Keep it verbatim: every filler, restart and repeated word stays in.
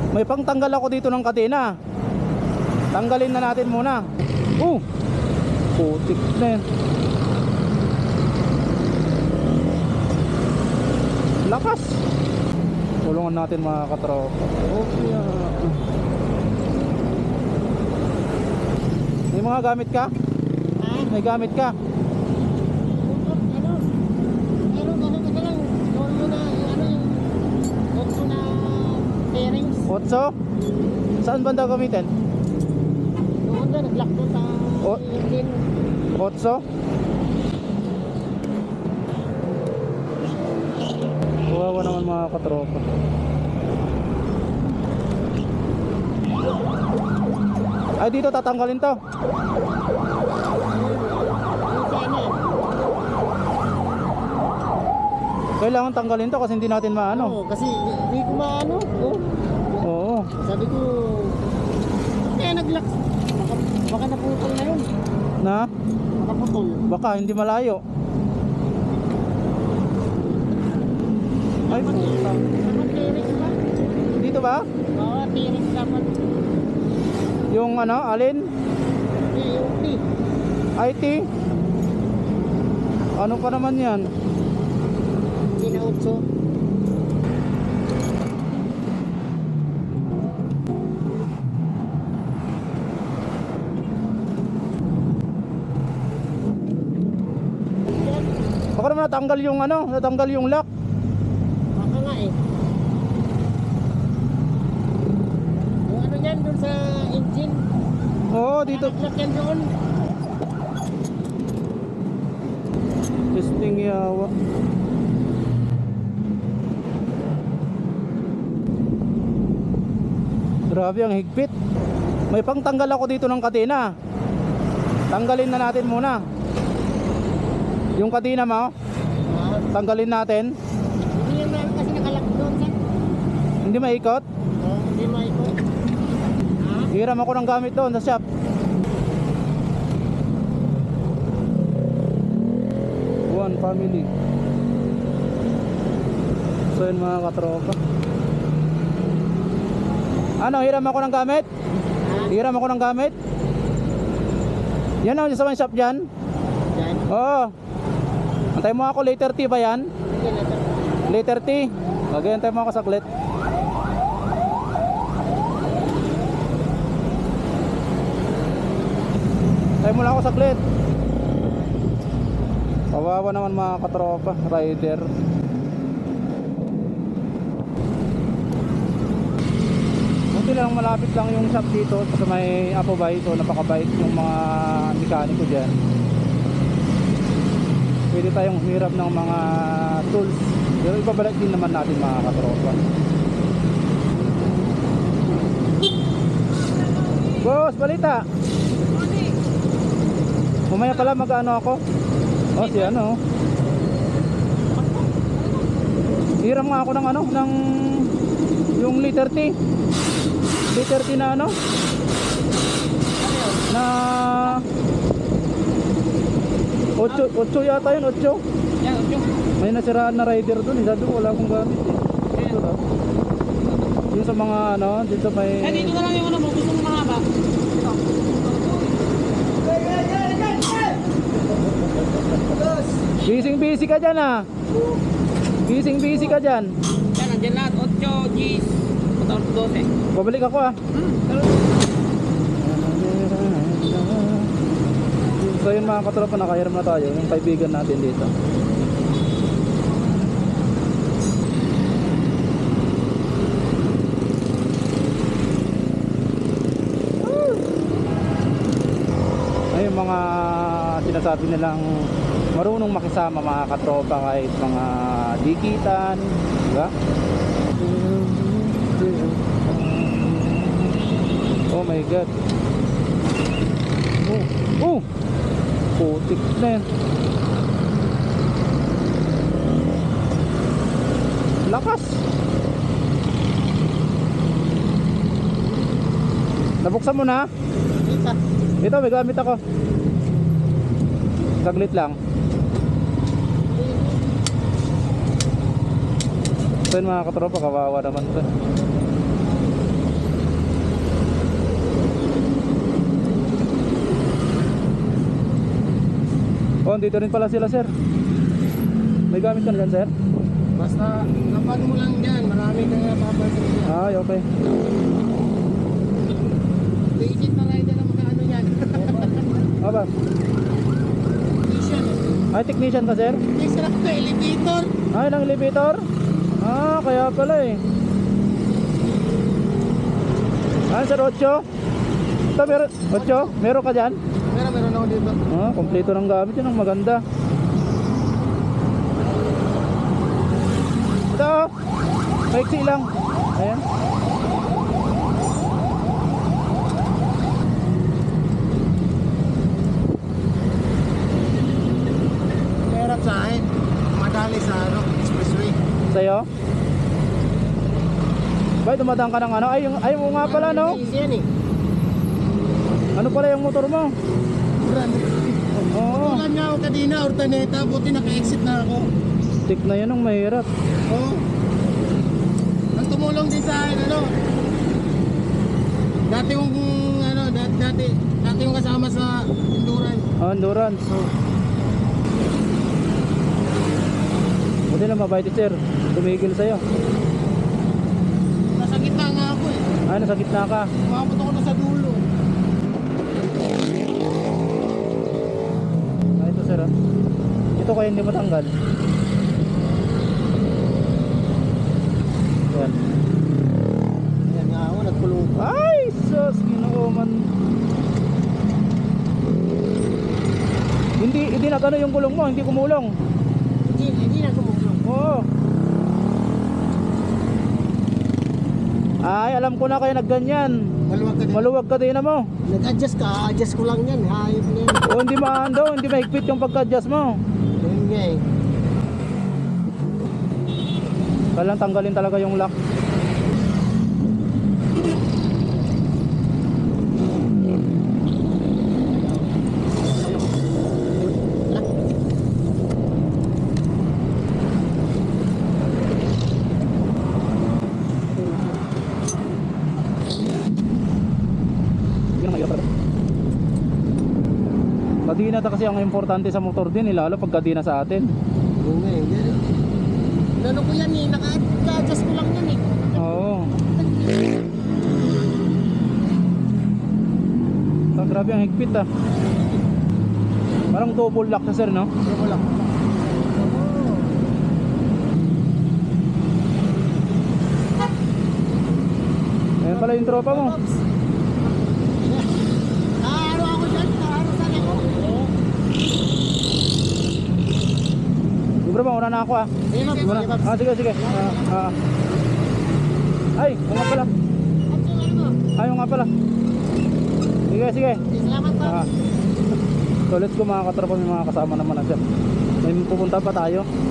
May pangtanggal ako dito ng kadena. Tanggalin na natin muna. Oh, putik na yan. Lakas. Tulungan natin mga katropa. Okay. May mga gamit ka? Ha? May gamit ka? Ano? Meron kasi kasi lang. Doon mo na yung ano yung otso na bearings. Otso? Saan banda gamitin? Doon doon, nag-lock doon sa O- engine. Otso? Kawawa naman mga katropa. Ay, dito tatanggalin to. Yung sana. Kailangan tanggalin to kasi hindi natin maano. Oo, kasi hindi ko maano. Oh. Oo. Sabi ko, kaya nag-lock. Baka, baka naputol na yun. Na? Naputol. Baka hindi malayo. Ay, puta. Dapat bearings ba? Dito ba? Oo, bearings dapat. Yung ano, alin? Hindi, yung T. I T? Ano pa naman yan? Hindi na otso. Baka naman natanggal yung ano, natanggal yung lock. Baka nga eh. Yung ano yan dun sa engine. Oo, dito. Nag-lock yan doon. Testing yawa. Grabe ang higpit. May pangtanggal ako dito ng kadena. Tanggalin na natin muna. Yung kadena mo, Ah, tanggalin natin. hindi yan meron kasi nakalock doon sa. Hindi maikot. Oo, hindi maikot. Ha? Hiram ako ng gamit doon sa shop. One family. So yun mga katropa. Ano, hiram ako ng gamit? Ha? Hiram ako ng gamit? Yan ang sa shop dyan? Yan. Oo. Antay mo ako, later T ba yan? Hindi na ito. Later T. Okay, antay mo ako saglit. Antay mo lang ako saglit. Kawawa naman mga katropa, rider. Buti lang malapit lang yung shop dito sa may Apobay. So napakabait yung mga mekaniko dyan. Pwede tayong hirap ng mga tools. Pero ibabalik din naman natin mga katropa. Boss, balita. Mamaya pala mag-ano ako. Oh, si ano. Hiram nga ako ng ano, ng yung liter T. Liter T na ano? Na Ocho, ocho yata yun, ocho. Yan, ocho. May nasiraan na rider doon, isa doon, wala akong gamit eh. Ito daw. Yung sa mga ano, dito may... Eh, dito na lang yung ano mo, gusto mo mahaba. Ito. Bising busy ka dyan ah. Bising busy ka dyan. Yan, nandiyan lahat. ocho, Gs. twelve. Babalik ako ah. So yun mga katropa, nakahiram na tayo. Yung kaibigan natin dito. Ay, yung mga sinasabi nilang marunong makisama mga katropa kahit mga dikitan, diba? Oh my god. Oh, oh. Putik na yan. Lakas. Nabuksan mo na? Isa. Ito, may gamit ako. Saglit lang. So yun mga katropa, kawawa naman ito. dito rin pala sila, sir. May gamit ka na dyan, sir? Basta lapad mo lang dyan, marami kang napapansin dyan. Ay, okay. Legit na rider na magkaano yan. Aba. Technician. Ay, technician ka, sir? Technician ako, elevator. Ay, ng elevator? Ah, kaya pala eh. Ah, sir, Ocho? Ito, meron, Ocho? Meron ka dyan? Meron, meron ako dito. Ah, kompleto ng gamit yun, ang maganda. Ito, maiksi lang. Ayan. Meron sa akin. Madali sa ano, expressway. Sa'yo? Bay, dumadaan ka ng ano? Ay, yung, ay mo nga pala, no? Easy yan eh. Ano pala yung motor mo? Brand. Oo, Tulan nga ako kanina, Ortaneta, buti naka-exit na ako. stick na yan ang mahirap. Oo. Ang tumulong din sa akin, ano, dati yung, ano, dati, dati, dati yung kasama sa endurance. Ah, endurance. Oo. Buti na mabait si sir. Tumigil sa'yo. Nasa gitna nga ako eh. Ay, nasa gitna ka. Umabot ako na sa dulo. Ah, ito sir, ah. Ito kaya hindi matanggal. Yan. Ayan nga ako, nagkulong ko. Ay, sus, ginoo man. Hindi, hindi na gano'n yung gulong mo, hindi kumulong. Hindi, hindi na kumulong. Oo. Ay, alam ko na kaya nagganyan. Maluwag ka din. Maluwag ka din na mo. Nag-adjust ka, adjust ko lang yan. Hayop na yan. O hindi maando, hindi mahigpit yung pagka-adjust mo. Yun nga eh. Kailangan tanggalin talaga yung lock. Yun ang mahirap talaga. Kadina ta kasi ang importante sa motor din, lalo pag kadina sa atin. Yun nga eh. Yan. Ano ko yan eh, naka-adjust ko lang yan eh. Oo. Ah, grabe ang higpit ah. Parang double lock na sir, no? Ano lang. Ayan pala yung tropa mo. Naaro ako dyan, naaro saan ako. Bro, mauna na ako ah. Sige, Mabs. Muna. Sige, Mabs. Ah, sige, sige. Ah, ah. Ay, oo nga pala. Ay, oo nga pala. Sige, sige. Salamat pa. Ah. So let's go mga katropa, may mga kasama naman na siya. May pupunta pa tayo.